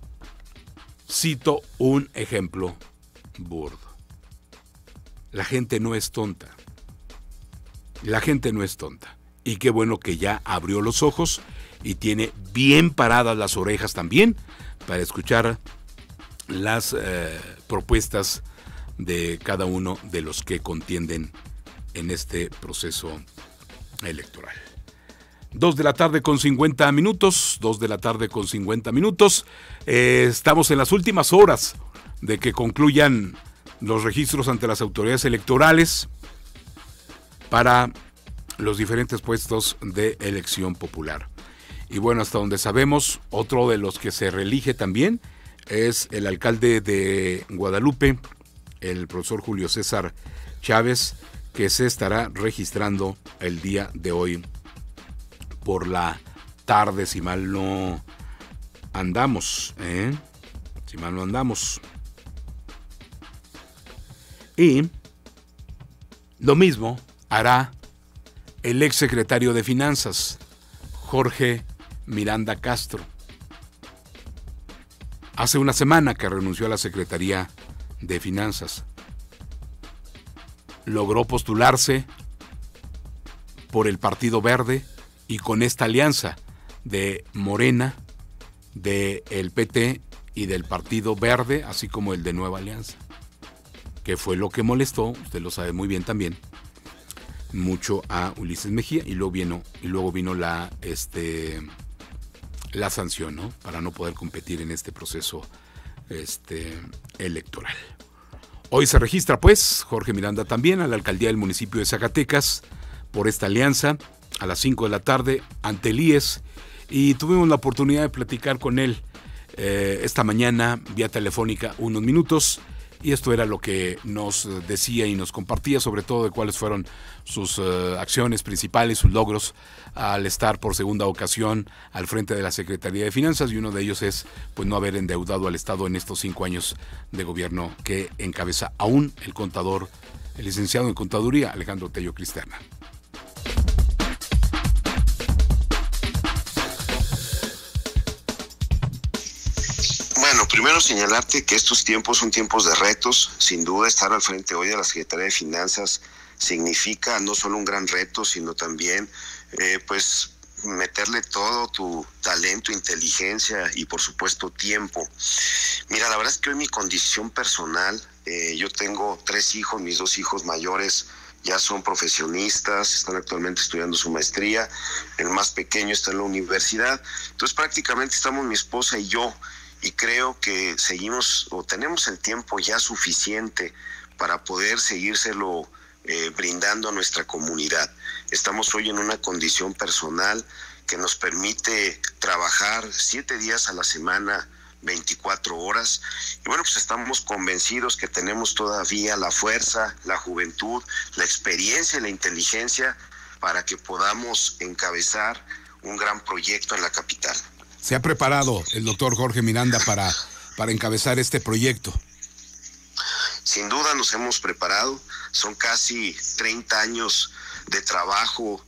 Cito un ejemplo burdo. La gente no es tonta. La gente no es tonta. Y qué bueno que ya abrió los ojos y tiene bien paradas las orejas también para escuchar las propuestas de cada uno de los que contienden en este proceso electoral. 2 de la tarde con 50 minutos. Estamos en las últimas horas de que concluyan los registros ante las autoridades electorales para los diferentes puestos de elección popular. Y bueno, hasta donde sabemos, otro de los que se reelige también es el alcalde de Guadalupe, el profesor Julio César Chávez, que se estará registrando el día de hoy por la tarde, si mal no andamos, Y lo mismo hará el exsecretario de Finanzas, Jorge Miranda Castro. Hace una semana que renunció a la Secretaría de Finanzas. Logró postularse por el Partido Verde y con esta alianza de Morena, del PT y del Partido Verde, así como el de Nueva Alianza, que fue lo que molestó, usted lo sabe muy bien también, mucho a Ulises Mejía, y luego vino la sanción, ¿no? Para no poder competir en este proceso electoral. Hoy se registra, pues, Jorge Miranda también a la alcaldía del municipio de Zacatecas por esta alianza a las 5 de la tarde ante el IES, y tuvimos la oportunidad de platicar con él esta mañana vía telefónica unos minutos, y esto era lo que nos decía y nos compartía, sobre todo de cuáles fueron sus acciones principales, sus logros al estar por segunda ocasión al frente de la Secretaría de Finanzas, y uno de ellos es pues no haber endeudado al Estado en estos 5 años de gobierno que encabeza aún el contador, el licenciado en Contaduría, Alejandro Tello Cristerna. Bueno, primero señalarte que estos tiempos son tiempos de retos. Sin duda, estar al frente hoy de la Secretaría de Finanzas significa no solo un gran reto, sino también pues meterle todo tu talento, inteligencia y por supuesto tiempo. Mira, la verdad es que hoy mi condición personal, yo tengo 3 hijos, mis 2 hijos mayores ya son profesionistas, están actualmente estudiando su maestría, el más pequeño está en la universidad, entonces prácticamente estamos mi esposa y yo, y creo que seguimos o tenemos el tiempo ya suficiente para poder seguírselo brindando a nuestra comunidad. Estamos hoy en una condición personal que nos permite trabajar 7 días a la semana, 24 horas, y bueno, pues estamos convencidos que tenemos todavía la fuerza, la juventud, la experiencia y la inteligencia para que podamos encabezar un gran proyecto en la capital. ¿Se ha preparado el doctor Jorge Miranda para encabezar este proyecto? Sin duda nos hemos preparado, son casi 30 años de trabajo,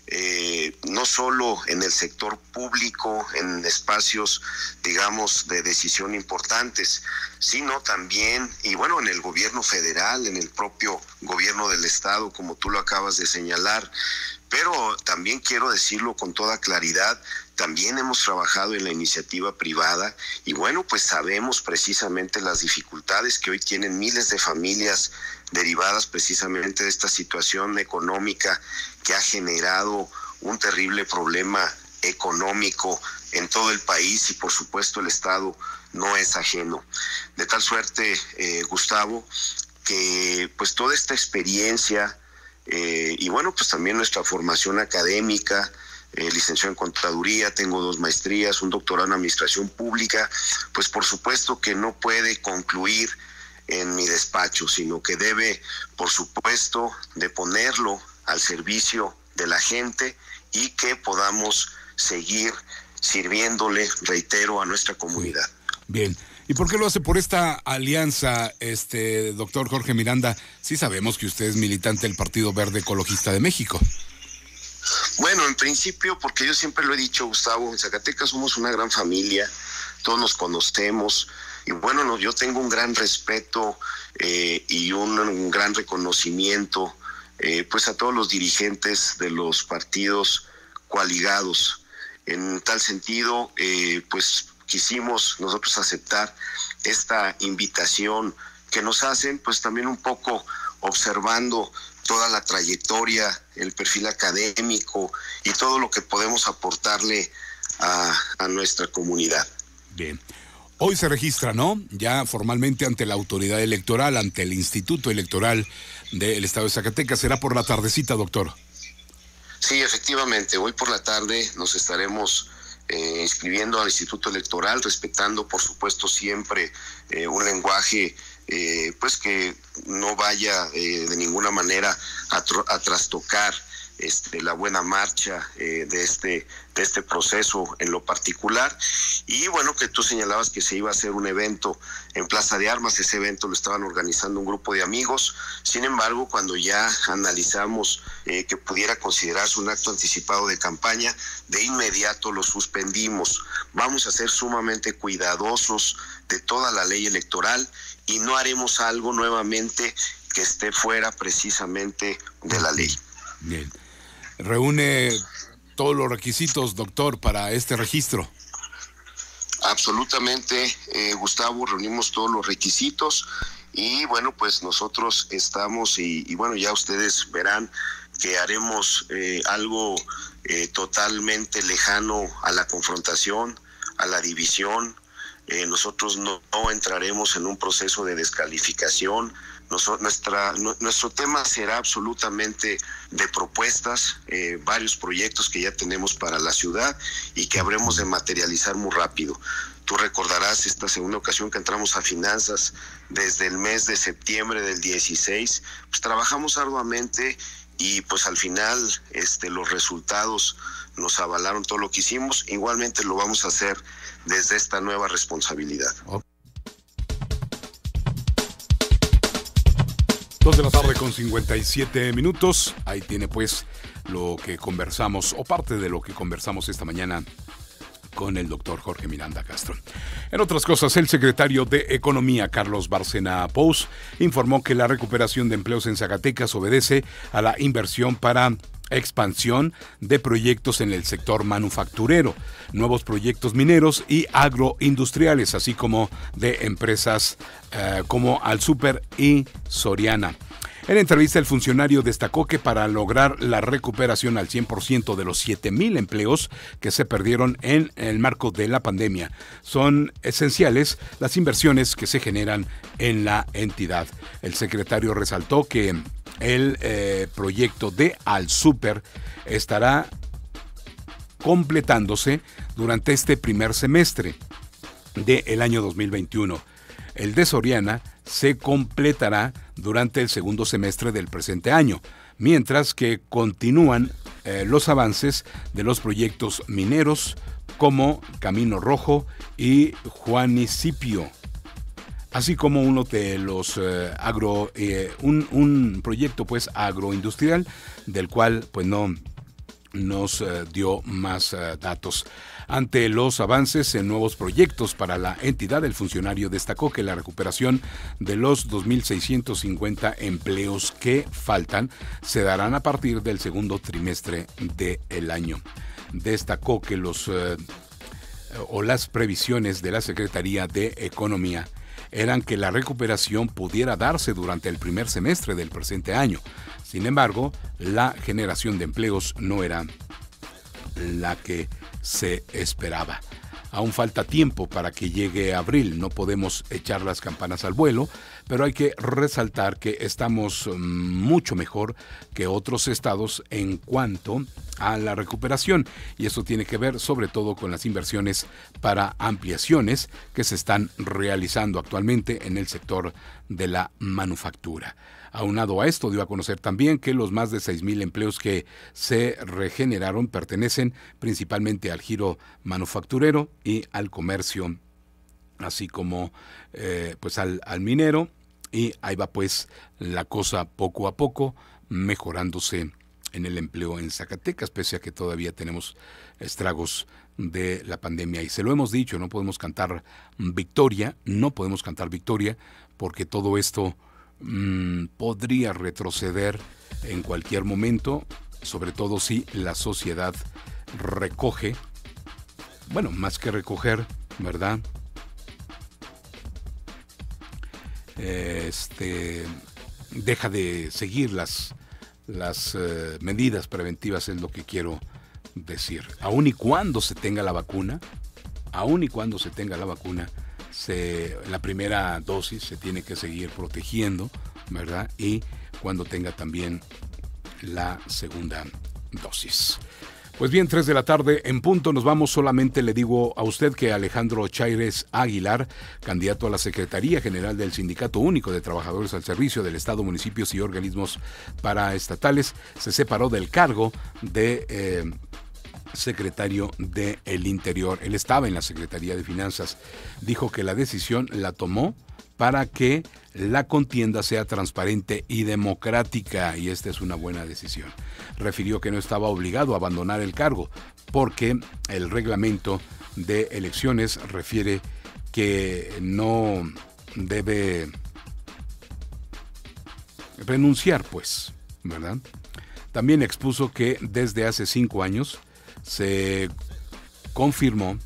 no solo en el sector público, en espacios, digamos, de decisión importantes, sino también, y bueno, en el gobierno federal, en el propio gobierno del estado, como tú lo acabas de señalar, pero también quiero decirlo con toda claridad, también hemos trabajado en la iniciativa privada y bueno, pues sabemos precisamente las dificultades que hoy tienen miles de familias derivadas precisamente de esta situación económica que ha generado un terrible problema económico en todo el país y por supuesto el Estado no es ajeno. De tal suerte, Gustavo, que pues toda esta experiencia y bueno, pues también nuestra formación académica, licenciado en Contaduría, tengo 2 maestrías, un doctorado en Administración Pública, pues por supuesto que no puede concluir en mi despacho, sino que debe, por supuesto, de ponerlo al servicio de la gente y que podamos seguir sirviéndole, reitero, a nuestra comunidad. Bien. ¿Y por qué lo hace por esta alianza, doctor Jorge Miranda? Sí sabemos que usted es militante del Partido Verde Ecologista de México. Bueno, en principio, porque yo siempre lo he dicho, Gustavo, en Zacatecas somos una gran familia, todos nos conocemos, y bueno, yo tengo un gran respeto y un gran reconocimiento pues a todos los dirigentes de los partidos coaligados. En tal sentido, pues quisimos nosotros aceptar esta invitación que nos hacen, pues también un poco observando toda la trayectoria, el perfil académico y todo lo que podemos aportarle a nuestra comunidad. Bien. Hoy se registra, ¿no? Ya formalmente ante la autoridad electoral, ante el Instituto Electoral del Estado de Zacatecas. ¿Será por la tardecita, doctor? Sí, efectivamente. Hoy por la tarde nos estaremos inscribiendo al Instituto Electoral, respetando, por supuesto, siempre un lenguaje pues que no vaya de ninguna manera a trastocar la buena marcha de este proceso en lo particular. Y bueno, que tú señalabas que se iba a hacer un evento en Plaza de Armas. Ese evento lo estaban organizando un grupo de amigos. Sin embargo, cuando ya analizamos que pudiera considerarse un acto anticipado de campaña, de inmediato lo suspendimos. Vamos a ser sumamente cuidadosos de toda la ley electoral y no haremos algo nuevamente que esté fuera precisamente de la ley. Bien. ¿Reúne todos los requisitos, doctor, para este registro? Absolutamente, Gustavo, reunimos todos los requisitos y bueno, pues nosotros estamos y bueno, ya ustedes verán que haremos algo totalmente lejano a la confrontación, a la división. Nosotros no entraremos en un proceso de descalificación, Nuestro tema será absolutamente de propuestas, varios proyectos que ya tenemos para la ciudad y que habremos de materializar muy rápido. Tú recordarás esta segunda ocasión que entramos a finanzas desde el mes de septiembre del 16, pues trabajamos arduamente y pues al final los resultados nos avalaron todo lo que hicimos. Igualmente lo vamos a hacer desde esta nueva responsabilidad. 2 de la tarde con 57 minutos. Ahí tiene pues lo que conversamos, o parte de lo que conversamos esta mañana con el doctor Jorge Miranda Castro. En otras cosas, el secretario de Economía, Carlos Bárcena Pous, informó que la recuperación de empleos en Zacatecas obedece a la inversión para expansión de proyectos en el sector manufacturero, nuevos proyectos mineros y agroindustriales, así como de empresas como Alsúper y Soriana. En entrevista, el funcionario destacó que para lograr la recuperación al 100% de los 7,000 empleos que se perdieron en el marco de la pandemia, son esenciales las inversiones que se generan en la entidad. El secretario resaltó que el proyecto de Alsúper estará completándose durante este primer semestre del año 2021. El de Soriana se completará durante el segundo semestre del presente año, mientras que continúan los avances de los proyectos mineros como Camino Rojo y Juanicipio, así como uno de los un proyecto pues agroindustrial del cual pues no nos dio más datos. Ante los avances en nuevos proyectos para la entidad, el funcionario destacó que la recuperación de los 2,650 empleos que faltan se darán a partir del segundo trimestre del año. Destacó que las previsiones de la Secretaría de Economía eran que la recuperación pudiera darse durante el primer semestre del presente año. Sin embargo, la generación de empleos no era la que se esperaba. Aún falta tiempo para que llegue abril, no podemos echar las campanas al vuelo, pero hay que resaltar que estamos mucho mejor que otros estados en cuanto a la recuperación, y eso tiene que ver sobre todo con las inversiones para ampliaciones que se están realizando actualmente en el sector de la manufactura. Aunado a esto, dio a conocer también que los más de 6,000 empleos que se regeneraron pertenecen principalmente al giro manufacturero y al comercio, así como pues al minero, y ahí va pues la cosa poco a poco mejorándose en el empleo en Zacatecas, pese a que todavía tenemos estragos de la pandemia. Y se lo hemos dicho, no podemos cantar victoria, porque todo esto podría retroceder en cualquier momento, sobre todo si la sociedad recoge, bueno, más que recoger, ¿verdad? Deja de seguir las medidas preventivas, es lo que quiero decir. Aun y cuando se tenga la vacuna, la primera dosis se tiene que seguir protegiendo, ¿verdad? Y cuando tenga también la segunda dosis. Pues bien, 3 de la tarde en punto, nos vamos. Solamente le digo a usted que Alejandro Chaires Aguilar, candidato a la Secretaría General del Sindicato Único de Trabajadores al Servicio del Estado, Municipios y Organismos Paraestatales, se separó del cargo de secretario del Interior. Él estaba en la Secretaría de Finanzas. Dijo que la decisión la tomó para que la contienda sea transparente y democrática, y esta es una buena decisión. Refirió que no estaba obligado a abandonar el cargo, porque el reglamento de elecciones refiere que no debe renunciar, pues, ¿verdad? También expuso que desde hace 5 años se confirmó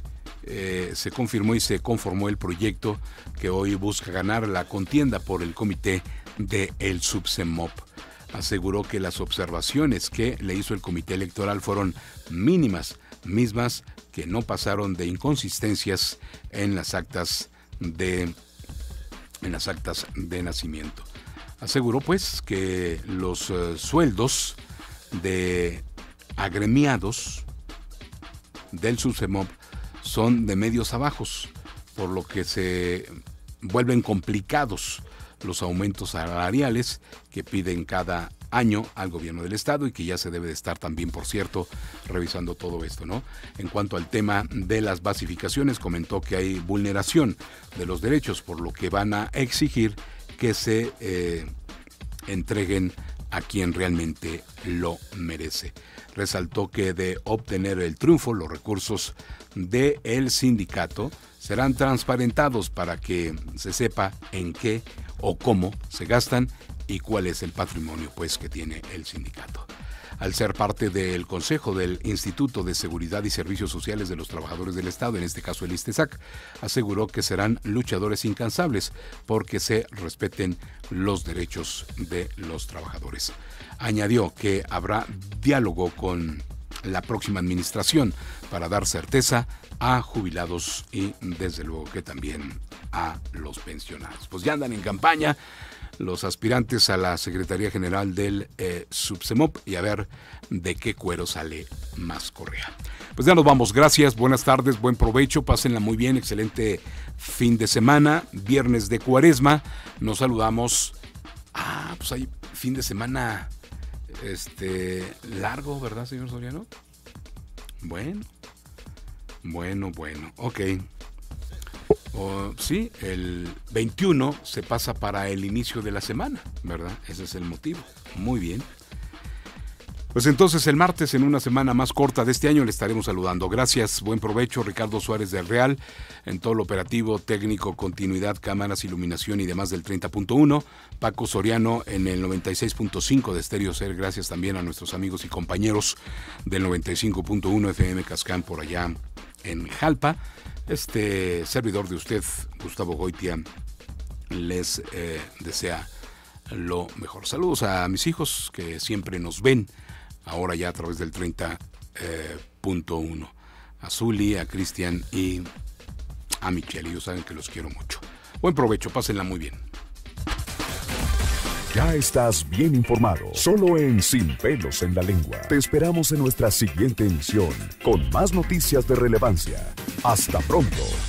y se conformó el proyecto que hoy busca ganar la contienda por el comité del Subsemop. Aseguró que las observaciones que le hizo el comité electoral fueron mínimas, mismas que no pasaron de inconsistencias en las actas de nacimiento. Aseguró pues que los sueldos de agremiados del Subsemop son de medios a bajos, por lo que se vuelven complicados los aumentos salariales que piden cada año al gobierno del estado y que ya se debe de estar también, por cierto, revisando todo esto, ¿no? En cuanto al tema de las basificaciones, comentó que hay vulneración de los derechos, por lo que van a exigir que se entreguen a quien realmente lo merece. Resaltó que de obtener el triunfo, los recursos del sindicato serán transparentados para que se sepa en qué o cómo se gastan y cuál es el patrimonio pues que tiene el sindicato. Al ser parte del Consejo del Instituto de Seguridad y Servicios Sociales de los Trabajadores del Estado, en este caso el ISTESAC, aseguró que serán luchadores incansables porque se respeten los derechos de los trabajadores. Añadió que habrá diálogo con la próxima administración para dar certeza a jubilados y desde luego que también a los pensionados. Pues ya andan en campaña los aspirantes a la Secretaría General del Subsemop y a ver de qué cuero sale más correa. Pues ya nos vamos, gracias, buenas tardes, buen provecho, pásenla muy bien, excelente fin de semana, viernes de Cuaresma, nos saludamos. Pues hay fin de semana largo, ¿verdad, señor Soriano? Bueno, ok. Sí, el 21 se pasa para el inicio de la semana, ¿verdad? Ese es el motivo. Muy bien. Pues entonces el martes, en una semana más corta de este año, le estaremos saludando. Gracias, buen provecho. Ricardo Suárez del Real, en todo lo operativo, técnico, continuidad, cámaras, iluminación y demás del 30.1. Paco Soriano en el 96.5 de Stereo Ser. Gracias también a nuestros amigos y compañeros del 95.1 FM Cascán por allá en Jalpa. Servidor de usted, Gustavo Goitia, les desea lo mejor. Saludos a mis hijos que siempre nos ven, ahora ya a través del 30.1. A Zuli, a Cristian y a Michelle. Ellos saben que los quiero mucho. Buen provecho, pásenla muy bien. Ya estás bien informado, solo en Sin Pelos en la Lengua. Te esperamos en nuestra siguiente emisión con más noticias de relevancia. Hasta pronto.